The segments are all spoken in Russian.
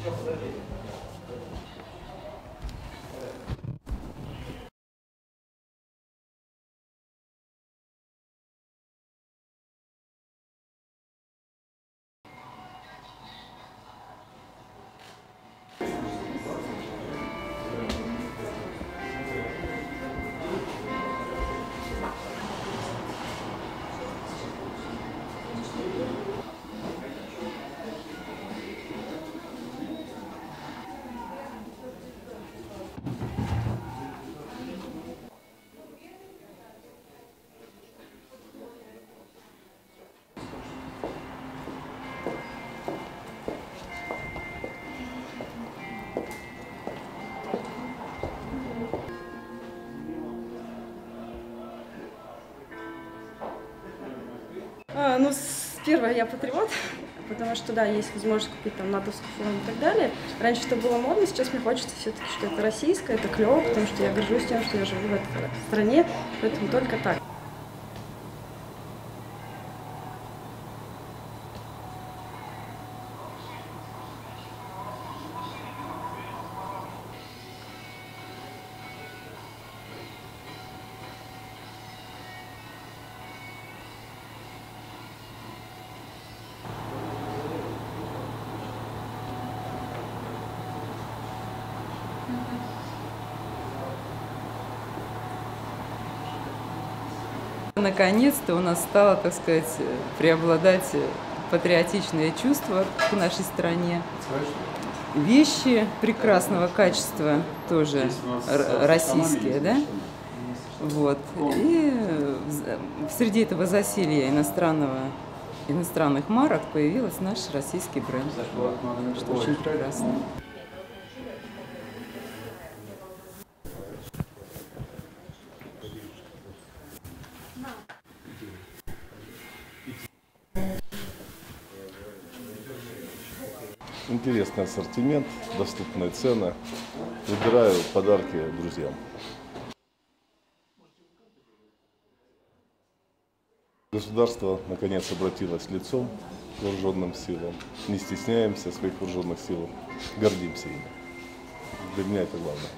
Ну, первое, я патриот, потому что, да, есть возможность купить там натовскую форму и так далее. Раньше это было модно, сейчас мне хочется все-таки, что это российское, это клево, потому что я горжусь тем, что я живу в этой стране, поэтому только так. Наконец-то у нас стало, так сказать, преобладать патриотичное чувство к нашей стране. Вещи прекрасного качества тоже российские, да? Вот. И среди этого засилья иностранных марок появился наш российский бренд, что очень прекрасно. Интересный ассортимент, доступные цены. Выбираю подарки друзьям. Государство, наконец, обратилось лицом к вооруженным силам. Не стесняемся своих вооруженных сил, гордимся ими. Для меня это главное.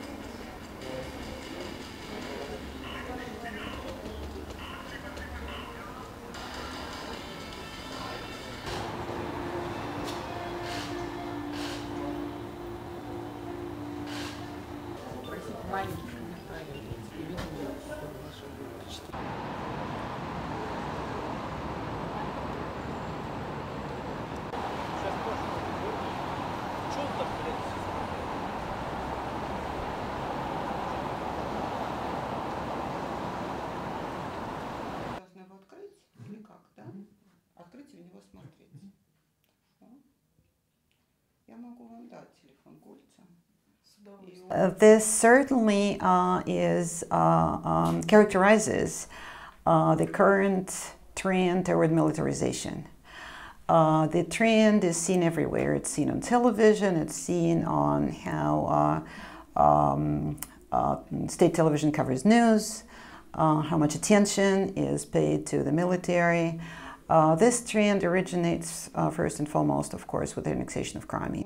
Должны его открыть или как, да? Открыть и в него смотреть. Я могу вам дать телефон Гольца. This certainly characterizes the current trend toward militarization. The trend is seen everywhere. It's seen on television. It's seen on how state television covers news, how much attention is paid to the military. This trend originates first and foremost, of course, with the annexation of Crimea.